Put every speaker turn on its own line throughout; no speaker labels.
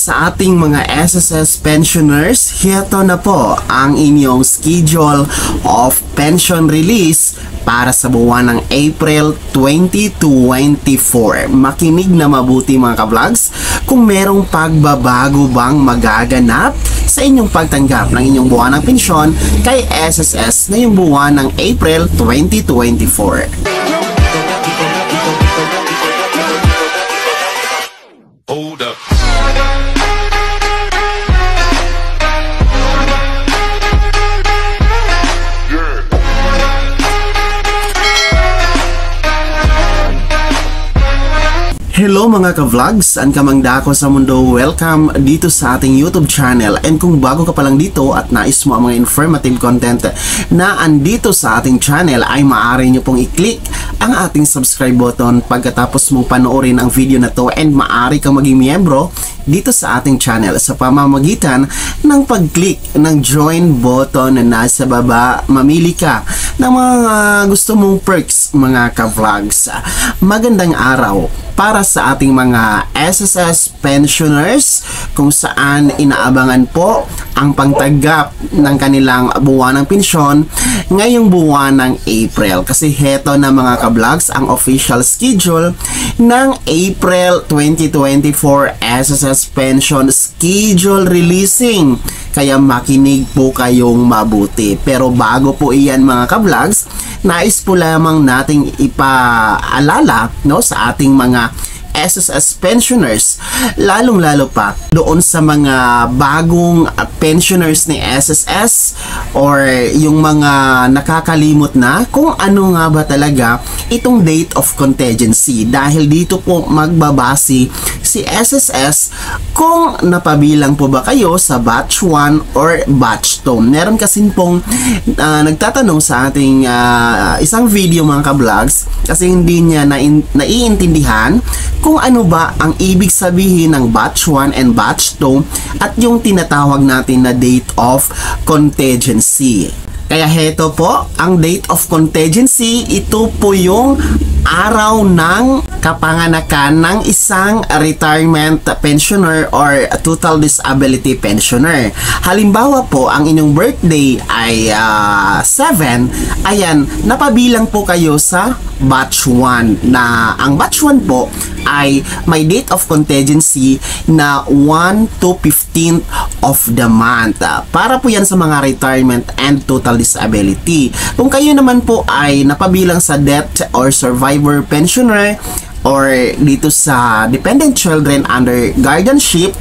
sa ating mga SSS pensioners, heto na po ang inyong schedule of pension release para sa buwan ng April 2024. Makinig na mabuti mga ka-vlogs kung merong pagbabago bang magaganap sa inyong pagtanggap ng inyong buwan ng pensyon kay SSS ngayong buwan ng April 2024.
Hold up.
Hello mga ka-vlogs, saan ka mang dako sa mundo, welcome dito sa ating YouTube channel. And kung bago ka pa lang dito at nais mo ang mga informative content na andito sa ating channel, ay maaari nyo pong i-click ang ating subscribe button pagkatapos mong panoorin ang video na to, and maaari kang maging miyembro dito sa ating channel sa pamamagitan ng pag-click ng join button na nasa baba. Mamili ka ng mga gusto mong perks mga ka-vlogs. Magandang araw para sa ating mga SSS pensioners kung saan inaabangan po ang pangtanggap ng kanilang buwan ng pensyon ngayong buwan ng April. Kasi heto na mga ka-vlogs ang official schedule ng April 2024 SSS pension schedule releasing. Kaya makinig po kayong mabuti. Pero bago po iyan mga ka-vlogs, nais po lamang nating ipaalala sa ating mga SSS pensioners, lalong-lalo pa doon sa mga bagong pensioners ni SSS or yung mga nakakalimot na kung ano nga ba talaga itong date of contingency, dahil dito po magbabase si SSS kung napabilang po ba kayo sa batch 1 or batch 2. Meron kasi pong nagtatanong sa ating isang video mga ka-vlogs kasi hindi niya naiintindihan kung ano ba ang ibig sabihin ng batch 1 and batch 2 at yung tinatawag natin na date of contingency. Kaya heto po, ang date of contingency, ito po yung araw ng kapanganakan ng isang retirement pensioner or total disability pensioner. Halimbawa po, ang inyong birthday ay 7, ayan, napabilang po kayo sa batch 1 na ang batch 1 po ay may date of contingency na 1 to 15th of the month. Para po yan sa mga retirement and total disability. Kung kayo naman po ay napabilang sa death or survivor pensioner or dito sa dependent children under guardianship,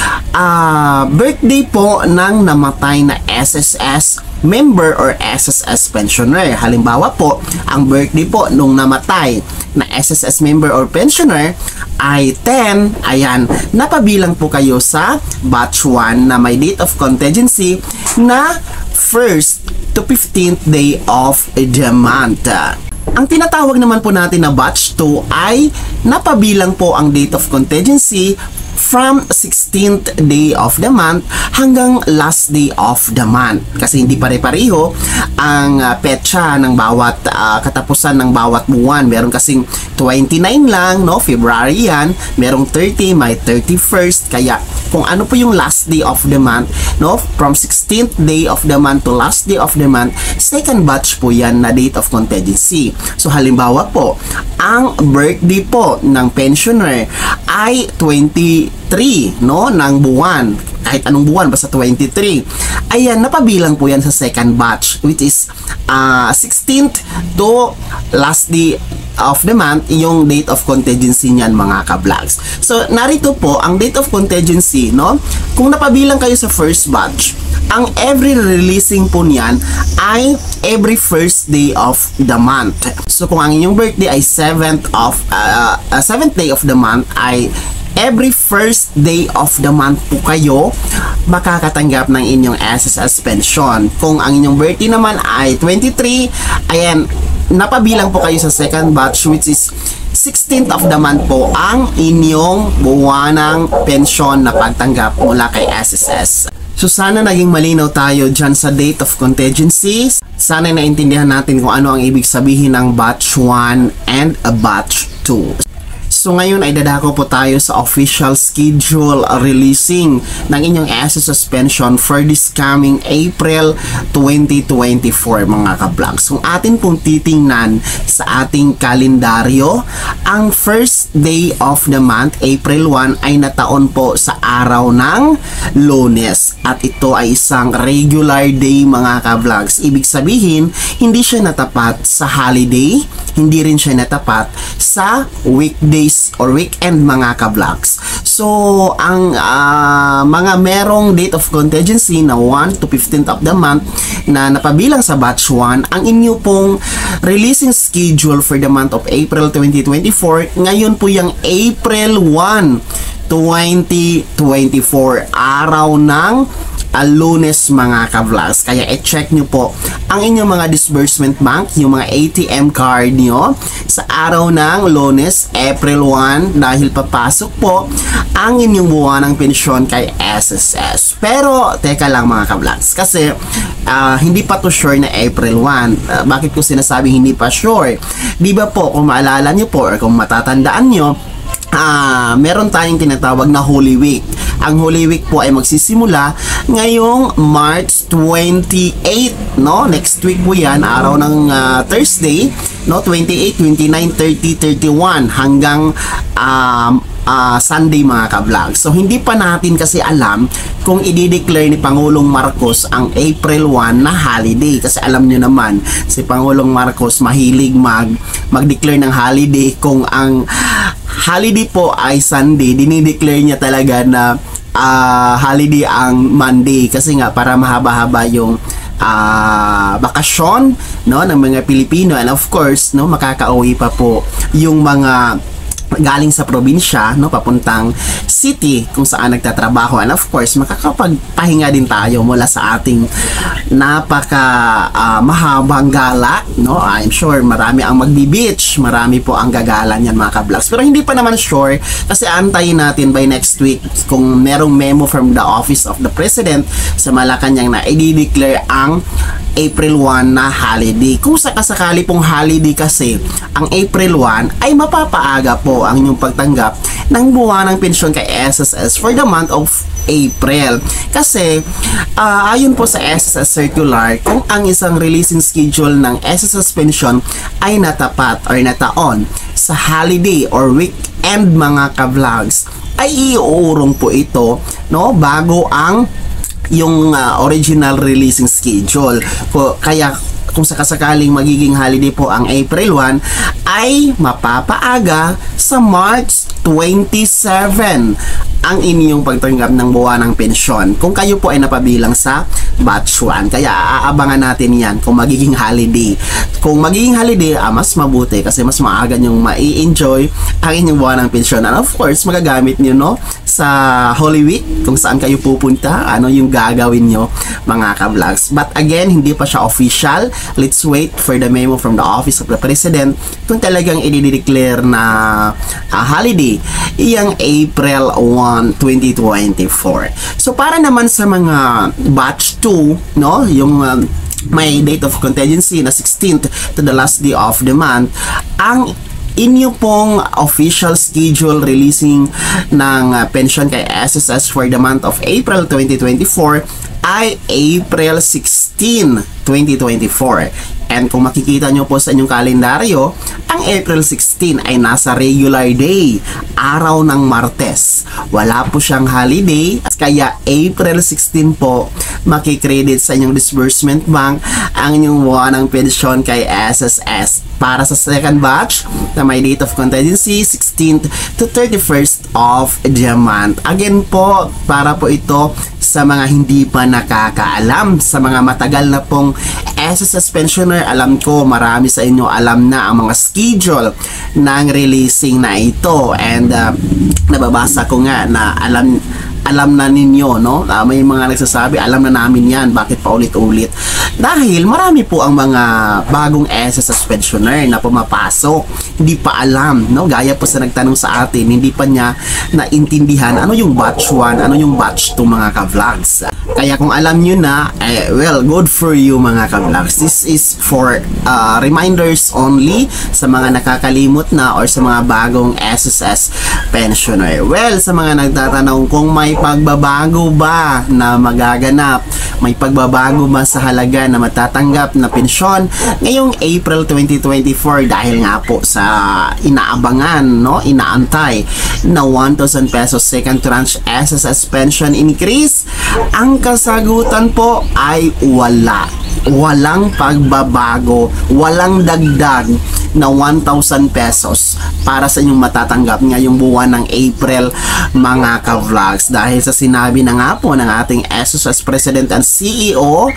birthday po ng namatay na SSS member or SSS pensioner. Halimbawa po, ang birthday po nung namatay na SSS member or pensioner ay 10, ayan, napabilang po kayo sa batch 1 na may date of contingency na 1st to 15th day of the month. Ang tinatawag naman po natin na batch 2 ay napabilang po ang date of contingency from 16th day of the month hanggang last day of the month. Kasi hindi pare-pareho ang petsa ng bawat katapusan ng bawat buwan. Meron kasing 29 lang, February yan. Merong 30, may 31st. Kaya kung ano po yung last day of the month, from 16th day of the month to last day of the month, second batch po yan na date of contingency. So halimbawa po, ang birthday po ng pensioner ay 23 ng buwan, kahit anong buwan, basta 23. Ayan, napabilang po yan sa second batch, which is 16th to last day of the month, yung date of contingency niyan mga ka-vlogs. So narito po ang date of contingency, kung napabilang kayo sa first batch, ang every releasing po niyan ay every first day of the month. So kung ang inyong birthday ay 7th day of the month, ay every first day of the month po kayo makakatanggap ng inyong SSS pension. Kung ang inyong birthday naman ay 23, ayan, napabilang po kayo sa second batch, which is 16th of the month po ang inyong buwanang pensyon na pagtanggap mula kay SSS. So sana naging malinaw tayo dyan sa date of contingency. Sana naintindihan natin kung ano ang ibig sabihin ng batch 1 and a batch 2. So ngayon ay dadako po tayo sa official schedule releasing ng inyong SS suspension for this coming April 2024 mga ka-vlogs. Kung atin pong titingnan sa ating kalendaryo, ang first day of the month, April 1, ay nataon po sa araw ng Lunes. At ito ay isang regular day mga ka-vlogs. Ibig sabihin, hindi siya natapat sa holiday, hindi rin siya natapat sa weekdays or weekend mga ka-vlogs. So, ang mga merong date of contingency na 1 to 15th of the month na napabilang sa batch 1, ang inyo pong releasing schedule for the month of April 2024, ngayon po yung April 1, 2024, araw ng Lunes mga ka-vlogs. Kaya i-check nyo po ang inyong mga disbursement bank, yung mga ATM card nyo sa araw ng Lunes, April 1, dahil papasok po ang inyong buwan ng pensyon kay SSS. Pero teka lang mga ka-vlogs, kasi hindi pa to sure na April 1. Bakit ko sinasabing hindi pa sure? Di ba po, kung maalala nyo po or kung matatandaan nyo, meron tayong tinatawag na Holy Week. Ang Holy Week po ay magsisimula ngayong March 28, no? Next week po yan, araw ng Thursday, no? 28, 29, 30, 31 hanggang Sunday mga ka-vlog. So hindi pa natin kasi alam kung i-declare ni Pangulong Marcos ang April 1 na holiday, kasi alam nyo naman si Pangulong Marcos mahilig mag-declare ng holiday. Kung ang holiday po ay Sunday, dinideclare niya talaga na holiday ang Monday, kasi nga para mahaba-haba yung bakasyon, no, ng mga Pilipino, and of course, no, makakauwi pa po yung mga galing sa probinsya, no, papuntang city kung saan nagtatrabaho, and of course makakapagpahinga din tayo mula sa ating napaka mahabang gala, no. I'm sure marami ang magbi-beach, marami po ang gagala niyan mga ka-vlogs, pero hindi pa naman sure kasi antayin natin by next week kung merong memo from the Office of the President sa Malacanang na i-declare ang April 1 na holiday. Kung sakasakali pong holiday kasi ang April 1, ay mapapaaga po ang inyong pagtanggap ng buwan ng pensyon kay SSS for the month of April. Kasi ayon po sa SSS circular, kung ang isang releasing schedule ng SSS pension ay natapat or nataon sa holiday or weekend mga ka-vlogs, ay iuurong po ito, no, bago ang yung original releasing schedule. Kaya kung sakasakaling magiging holiday po ang April 1, ay mapapaaga sa March 27 ang inyong pagtanggap ng buwan ng pensyon kung kayo po ay napabilang sa batch 1. Kaya aabangan natin yan kung magiging holiday. Kung magiging holiday, mas mabuti kasi mas maaga nyong mai-enjoy ang inyong buwan ng pensyon. And of course, magagamit nyo, no, sa Holy Week kung saan kayo pupunta, ano yung gagawin nyo mga ka-vlogs. But again, hindi pa siya official. Let's wait for the memo from the Office of the President kung talagang i-declare na holiday iyang April 1, 2024. So para naman sa mga batch 2, no, yung may date of contingency na 16th to the last day of the month, ang inyo pong official schedule releasing ng pension kay SSS for the month of April 2024 ay April 16, 2024. And kung makikita nyo po sa inyong kalendaryo, ang April 16 ay nasa regular day, araw ng Martes. Wala po siyang holiday, kaya April 16 po makikredit sa inyong disbursement bank ang inyong buwan ng pensyon kay SSS. Para sa second batch na may date of contingency 16th to 31st of the month. Again po, para po ito sa mga hindi pa nakakaalam, sa mga matagal na pong SSS pensioner, alam ko marami sa inyo alam na ang mga schedule ng releasing na ito, and nababasa ko nga na alam na ninyo, no? May mga nagsasabi, alam na namin yan, bakit pa ulit-ulit? Dahil marami po ang mga bagong SSS pensioner na pumapasok, hindi pa alam, no? Gaya po sa nagtanong sa atin, hindi pa niya naintindihan ano yung batch 1, ano yung batch 2 mga ka-vlogs. Kaya kung alam nyo na, well, good for you mga ka-vlogs. This is for reminders only sa mga nakakalimot na or sa mga bagong SSS pensioner. Well, sa mga nagtatanong kung may pagbabago ba na magaganap, may pagbabago ba sa halaga na matatanggap na pensyon ngayong April 2024 dahil nga po sa inaabangan, no, inaantay na 1,000 pesos second tranche SSS pension increase, ang kasagutan po ay wala. Walang pagbabago, walang dagdag na 1,000 pesos para sa inyong matatanggap ngayong buwan ng April mga ka-vlogs. Dahil sa sinabi na nga po ng ating SSS President and CEO,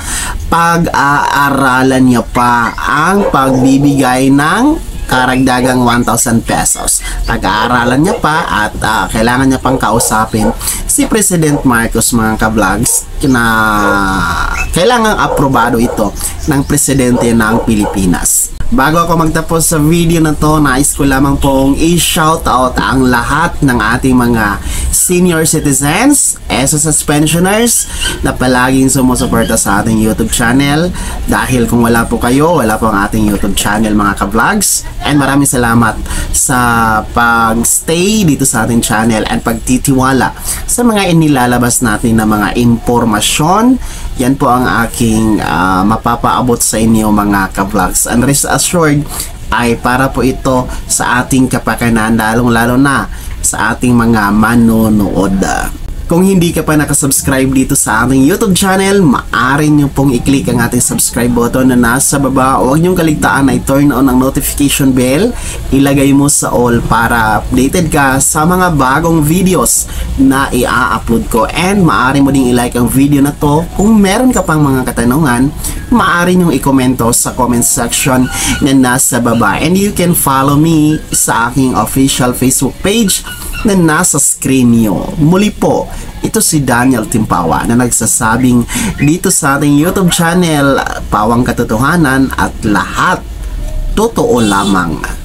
pag-aaralan niya pa ang pagbibigay ng karagdagang 1,000 pesos. Pag-aaralan niya pa at kailangan niya pang kausapin si President Marcos mga ka-vlogs na kailangang aprobado ito ng Presidente ng Pilipinas. Bago ako magtapos sa video na to, nais ko lamang pong i-shoutout ang lahat ng ating mga senior citizens, SSS pensioners na palaging sumusuporta sa ating YouTube channel. Dahil kung wala po kayo, wala po ang ating YouTube channel mga ka-vlogs. And maraming salamat sa pag-stay dito sa ating channel and pagtitiwala sa mga inilalabas natin na mga impormasyon. Yan po ang aking mapapaabot sa inyo mga ka-vlogs. And rest assured ay para po ito sa ating kapakanan, lalong-lalo na sa ating mga manonood. Kung hindi ka pa nakasubscribe dito sa ating YouTube channel, maaari nyo pong i-click ang ating subscribe button na nasa baba. Huwag nyong kaligtaan na i-turn on ang notification bell. Ilagay mo sa all para updated ka sa mga bagong videos na i-upload ko. And maaari mo ding i-like ang video na to. Kung meron ka pang mga katanungan, maaari nyong i-komento sa comment section na nasa baba. And you can follow me sa aking official Facebook page na nasa screen nyo. Muli po, ito si Daniel Timpawa na nagsasabing dito sa ating YouTube channel, pawang katotohanan at lahat totoo lamang.